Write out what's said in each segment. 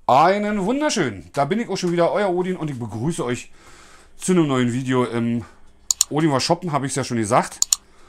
Einen wunderschönen. Da bin ich auch schon wieder, euer Odin, und ich begrüße euch zu einem neuen Video im Odin war shoppen, habe ich es ja schon gesagt.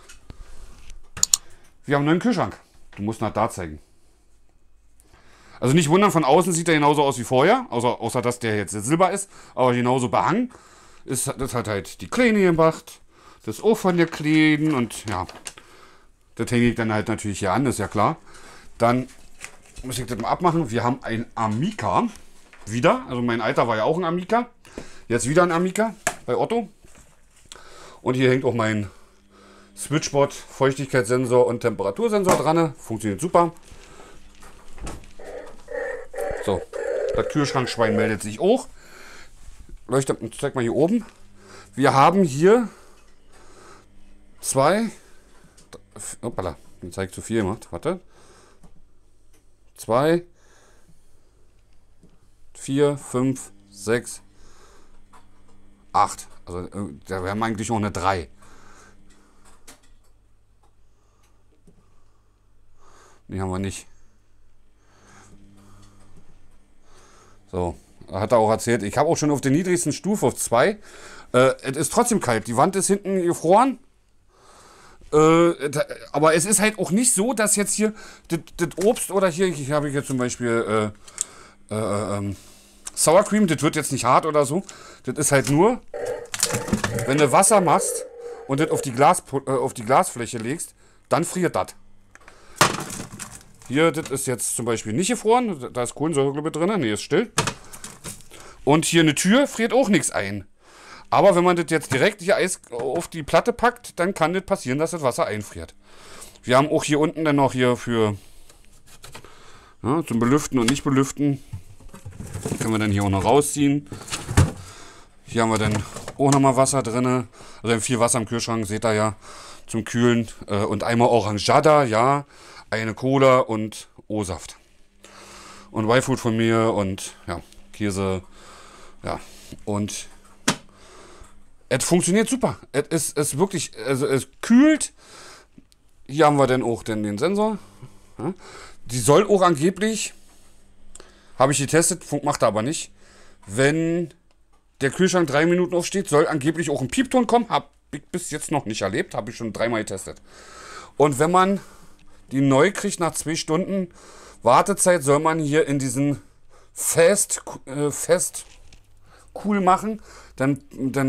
Wir haben einen neuen Kühlschrank. Du musst nach da zeigen. Also nicht wundern, von außen sieht er genauso aus wie vorher, außer dass der jetzt Silber ist, aber genauso behangen. Das hat halt die Kleine gemacht, das auch von der Kleinen und ja, das hänge ich dann halt natürlich hier an, ist ja klar. Dann muss ich das mal abmachen. Wir haben ein Amica wieder, also mein alter war ja auch ein Amica. Jetzt wieder ein Amica bei Otto. Und hier hängt auch mein Switchboard, Feuchtigkeitssensor und Temperatursensor dran. Funktioniert super. So, das Kühlschrankschwein meldet sich auch. Leuchtet, zeig mal hier oben. Wir haben hier zwei. Hoppala, den zeige ich zu viel gemacht. Warte. 2, 4, 5, 6, 8. Also da wären eigentlich noch eine 3. Die haben wir nicht. So, hat er auch erzählt. Ich habe auch schon auf der niedrigsten Stufe, auf 2. Es ist trotzdem kalt. Die Wand ist hinten gefroren. Aber es ist halt auch nicht so, dass jetzt hier das Obst oder hier habe ich jetzt zum Beispiel Sour Cream, das wird jetzt nicht hart oder so. Das ist halt nur, wenn du Wasser machst und das auf die Glasfläche legst, dann friert das. Hier, das ist jetzt zum Beispiel nicht gefroren, da ist Kohlensäure mit drin, nee, ist still. Und hier eine Tür friert auch nichts ein. Aber wenn man das jetzt direkt hier Eis auf die Platte packt, dann kann das passieren, dass das Wasser einfriert. Wir haben auch hier unten dann noch hier für ja, zum Belüften und nicht belüften. Können wir dann hier auch noch rausziehen. Hier haben wir dann auch nochmal Wasser drin. Also viel Wasser im Kühlschrank, seht ihr ja, zum Kühlen. Und einmal Orangeada, ja, eine Cola und O-Saft. Und Y-Food von mir und ja, Käse, ja, und es funktioniert super. Es ist wirklich, also es kühlt. Hier haben wir dann auch den Sensor. Ja. Die soll auch angeblich, habe ich getestet, macht er aber nicht. Wenn der Kühlschrank 3 Minuten aufsteht, soll angeblich auch ein Piepton kommen. Habe ich bis jetzt noch nicht erlebt, habe ich schon 3-mal getestet. Und wenn man die neu kriegt nach 2 Stunden Wartezeit, soll man hier in diesen fest cool machen, dann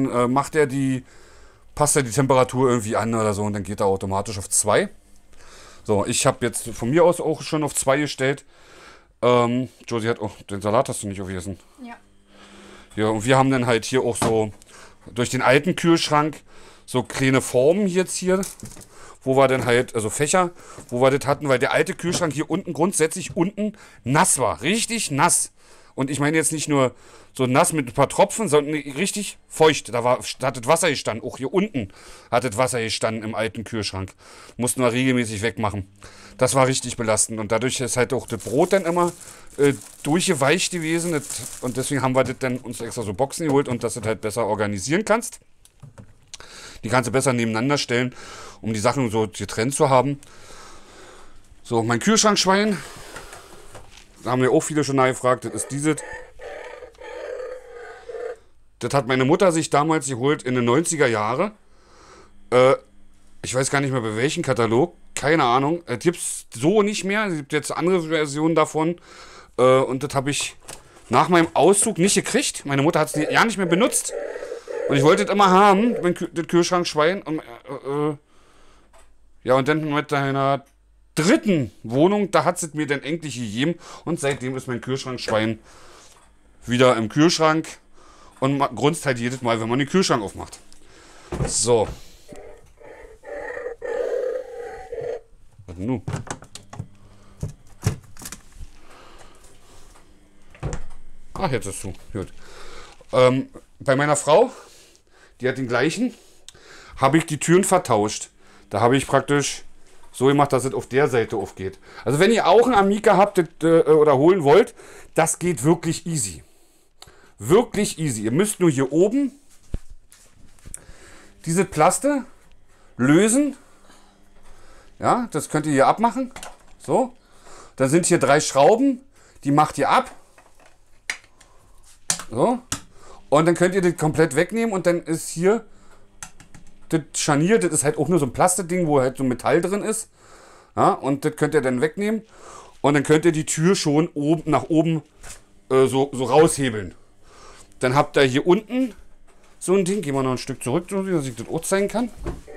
passt er die Temperatur irgendwie an oder so und dann geht er automatisch auf 2. So, ich habe jetzt von mir aus auch schon auf 2 gestellt. Josie hat auch, den Salat hast du nicht aufgegessen. Ja. Ja, und wir haben dann halt hier auch so durch den alten Kühlschrank so kleine Formen jetzt hier, wo wir dann halt, also Fächer, wo wir das hatten, weil der alte Kühlschrank hier unten grundsätzlich unten nass war, richtig nass. Und ich meine jetzt nicht nur so nass mit ein paar Tropfen, sondern richtig feucht. Hat das Wasser gestanden. Auch hier unten hat das Wasser gestanden im alten Kühlschrank. Mussten wir regelmäßig wegmachen. Das war richtig belastend. Und dadurch ist halt auch das Brot dann immer durchgeweicht gewesen. Und deswegen haben wir das dann uns extra so Boxen geholt und dass du das halt besser organisieren kannst. Die kannst du besser nebeneinander stellen, um die Sachen so getrennt zu haben. So, mein Kühlschrankschwein. Da haben ja auch viele schon nachgefragt, das ist dieses. Das hat meine Mutter sich damals geholt in den 90er Jahren. Ich weiß gar nicht mehr bei welchem Katalog, keine Ahnung. Es gibt es so nicht mehr, es gibt jetzt andere Versionen davon. Und das habe ich nach meinem Auszug nicht gekriegt. Meine Mutter hat es ja nicht mehr benutzt. Und ich wollte es immer haben, das Kühlschrankschwein. Ja, und dann mit einer dritten Wohnung, da hat es mir dann endlich gegeben und seitdem ist mein Kühlschrankschwein wieder im Kühlschrank und man grunzt halt jedes Mal, wenn man den Kühlschrank aufmacht. So. Was denn nun? Ach, jetzt ist zu. Gut. Bei meiner Frau, die hat den gleichen, habe ich die Türen vertauscht. Da habe ich praktisch so gemacht, dass es auf der Seite aufgeht. Also wenn ihr auch einen Amica habt oder holen wollt, das geht wirklich easy. Wirklich easy. Ihr müsst nur hier oben diese Plaste lösen. Ja, das könnt ihr hier abmachen. So. Dann sind hier 3 Schrauben. Die macht ihr ab. So. Und dann könnt ihr das komplett wegnehmen und dann ist hier das Scharnier, das ist halt auch nur so ein Plastikding, wo halt so Metall drin ist. Ja, und das könnt ihr dann wegnehmen und dann könnt ihr die Tür schon oben nach oben so raushebeln. Dann habt ihr hier unten so ein Ding, gehen wir noch ein Stück zurück, dass ich das auch zeigen kann.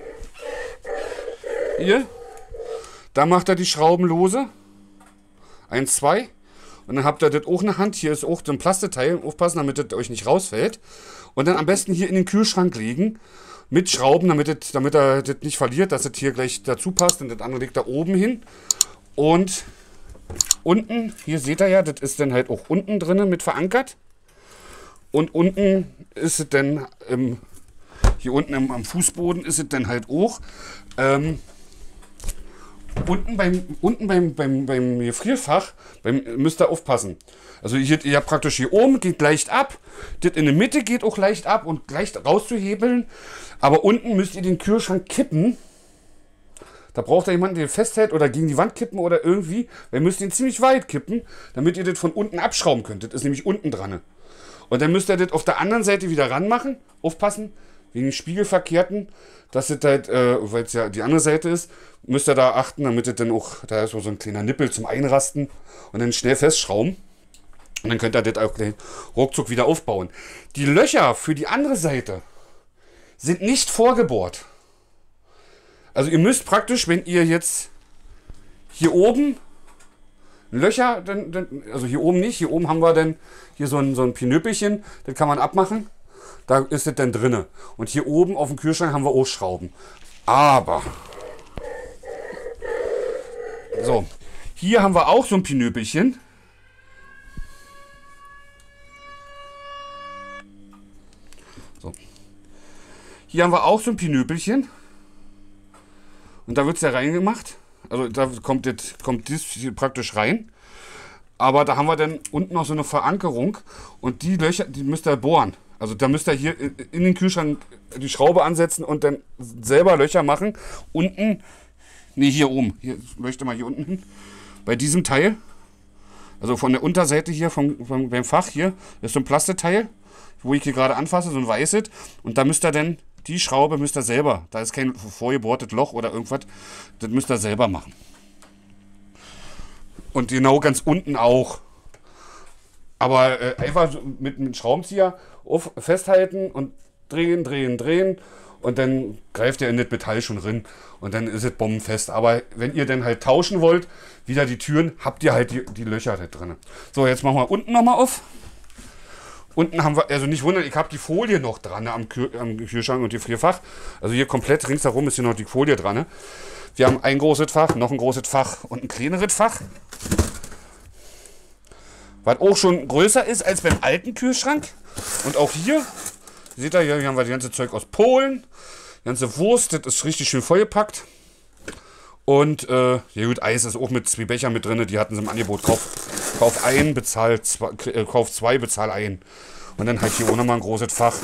Hier, da macht ihr die Schrauben lose. 1, 2. Und dann habt ihr das auch in der Hand. Hier ist auch so ein Plastikteil. Aufpassen, damit das euch nicht rausfällt. Und dann am besten hier in den Kühlschrank legen. Mit Schrauben, damit er das nicht verliert, dass das hier gleich dazu passt. Und das andere legt da oben hin. Und unten, hier seht ihr ja, das ist dann halt auch unten drinnen mit verankert. Und unten ist es dann, hier unten am Fußboden ist es dann halt auch. Unten beim Gefrierfach müsst ihr aufpassen. Also ihr habt praktisch hier oben, geht leicht ab. Das in der Mitte geht auch leicht ab und leicht rauszuhebeln. Aber unten müsst ihr den Kühlschrank kippen. Da braucht ihr jemanden, der festhält oder gegen die Wand kippen oder irgendwie. Ihr müsst ihn ziemlich weit kippen, damit ihr das von unten abschrauben könnt. Das ist nämlich unten dran. Und dann müsst ihr das auf der anderen Seite wieder ranmachen. Aufpassen, wegen dem Spiegelverkehrten. Das ist halt, weil es ja die andere Seite ist, müsst ihr da achten, damit es dann auch, da ist so ein kleiner Nippel zum Einrasten und dann schnell festschrauben. Und dann könnt ihr das auch gleich ruckzuck wieder aufbauen. Die Löcher für die andere Seite sind nicht vorgebohrt. Also ihr müsst praktisch, wenn ihr jetzt hier oben Löcher, also hier oben nicht, hier oben haben wir dann hier so ein Pinöppelchen, das kann man abmachen. Da ist es dann drinne. Und hier oben auf dem Kühlschrank haben wir auch Schrauben. Aber so, hier haben wir auch so ein Pinöppelchen. So. Hier haben wir auch so ein Pinöppelchen. Und da wird es ja reingemacht. Also da kommt das hier praktisch rein. Aber da haben wir dann unten noch so eine Verankerung. Und die Löcher, die müsst ihr bohren. Also da müsst ihr hier in den Kühlschrank die Schraube ansetzen und dann selber Löcher machen. Unten, nee, hier oben. Hier möchte mal hier unten hin. Bei diesem Teil, also von der Unterseite hier beim Fach hier, ist so ein Plastikteil, wo ich hier gerade anfasse, so ein weißes. Und da müsst ihr dann, die Schraube müsst ihr selber, da ist kein vorgebohrtes Loch oder irgendwas, das müsst ihr selber machen. Und genau ganz unten auch. Aber einfach so mit einem Schraubenzieher festhalten und drehen, drehen, drehen. Und dann greift ihr in das Metall schon drin. Und dann ist es bombenfest. Aber wenn ihr dann halt tauschen wollt, wieder die Türen, habt ihr halt die Löcher da drin. So, jetzt machen wir unten nochmal auf. Unten haben wir, also nicht wundern, ich habe die Folie noch dran am Kühlschrank und Gefrierfach. Also hier komplett ringsherum ist hier noch die Folie dran. Wir haben ein großes Fach, noch ein großes Fach und ein kleineres Fach. Was auch schon größer ist als beim alten Kühlschrank. Und auch hier, seht ihr, hier haben wir das ganze Zeug aus Polen. Die ganze Wurst, das ist richtig schön vollgepackt. Und ja gut, Eis ist auch mit 2 Becher mit drin, die hatten sie im Angebot. Kauf ein, kauf 2, bezahl ein. Und dann halt hier auch nochmal ein großes Fach.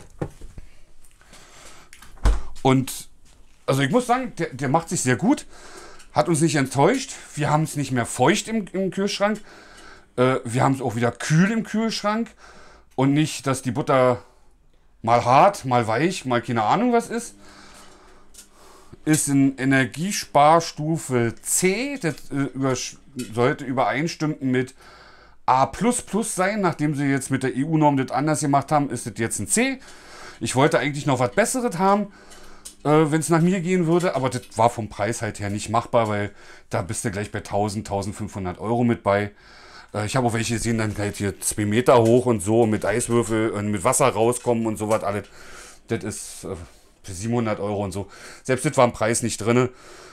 Und also ich muss sagen, der macht sich sehr gut. Hat uns nicht enttäuscht. Wir haben es nicht mehr feucht im Kühlschrank. Wir haben es auch wieder kühl im Kühlschrank. Und nicht, dass die Butter mal hart, mal weich, mal keine Ahnung was ist. Ist in Energiesparstufe C. Das sollte übereinstimmen mit A++ sein. Nachdem sie jetzt mit der EU-Norm das anders gemacht haben, ist das jetzt ein C. Ich wollte eigentlich noch was Besseres haben, wenn es nach mir gehen würde. Aber das war vom Preis halt her nicht machbar, weil da bist du gleich bei 1000, 1500 Euro mit bei. Ich habe auch welche gesehen, dann halt hier 2 Meter hoch und so, mit Eiswürfel und mit Wasser rauskommen und sowas alles. Das ist für 700 Euro und so. Selbst das war im Preis nicht drin.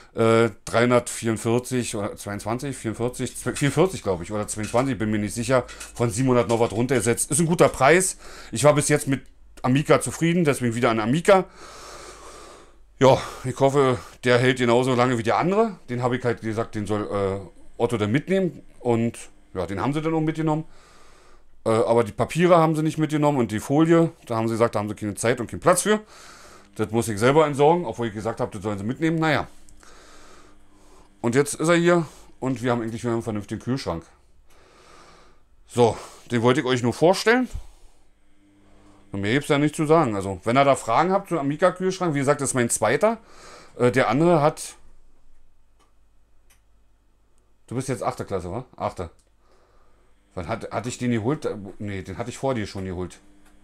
344 oder 22, 44, 44 glaube ich, oder 22, bin mir nicht sicher. Von 700 noch was runtergesetzt. Ist ein guter Preis. Ich war bis jetzt mit Amica zufrieden, deswegen wieder an Amica. Ja, ich hoffe, der hält genauso lange wie der andere. Den habe ich halt gesagt, den soll Otto dann mitnehmen. Und ja, den haben sie dann auch mitgenommen. Aber die Papiere haben sie nicht mitgenommen und die Folie, da haben sie gesagt, da haben sie keine Zeit und keinen Platz für. Das muss ich selber entsorgen, obwohl ich gesagt habe, das sollen sie mitnehmen. Naja. Und jetzt ist er hier und wir haben endlich wieder einen vernünftigen Kühlschrank. So, den wollte ich euch nur vorstellen. Mehr gibt's da nicht zu sagen. Also, wenn ihr da Fragen habt zum Amiga-Kühlschrank, wie gesagt, das ist mein zweiter. Der andere hat. Du bist jetzt 8. Klasse, wa? 8. Wann hatte ich den geholt? Nee, den hatte ich vor dir schon geholt.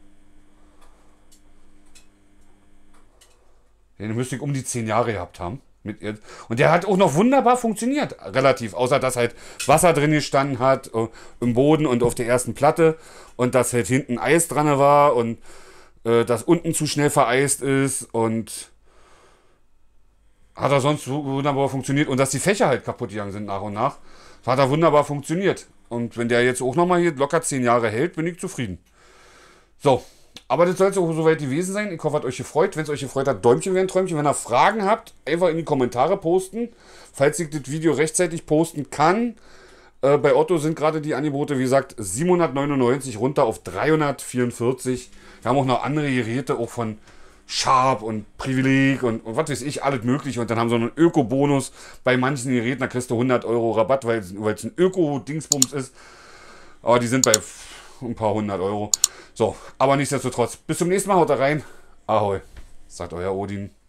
Den müsste ich um die 10 Jahre gehabt haben. Und der hat auch noch wunderbar funktioniert, relativ. Außer dass halt Wasser drin gestanden hat, im Boden und auf der ersten Platte. Und dass halt hinten Eis dran war und dass unten zu schnell vereist ist. Und hat er sonst wunderbar funktioniert. Und dass die Fächer halt kaputt gegangen sind nach und nach. Hat er wunderbar funktioniert. Und wenn der jetzt auch nochmal hier locker 10 Jahre hält, bin ich zufrieden. So, aber das soll es auch soweit gewesen sein. Ich hoffe, hat euch gefreut. Wenn es euch gefreut hat, Däumchen wäre ein Träumchen. Wenn ihr Fragen habt, einfach in die Kommentare posten. Falls ich das Video rechtzeitig posten kann. Bei Otto sind gerade die Angebote, wie gesagt, 799 runter auf 344. Wir haben auch noch andere Geräte, auch von Sharp und Privileg und was weiß ich, alles mögliche. Und dann haben sie einen Öko-Bonus bei manchen Geräten. Da kriegst du 100 Euro Rabatt, weil es ein Öko-Dingsbums ist. Aber die sind bei ein paar 100 Euro. So, aber nichtsdestotrotz. Bis zum nächsten Mal, haut da rein. Ahoi, sagt euer Odin.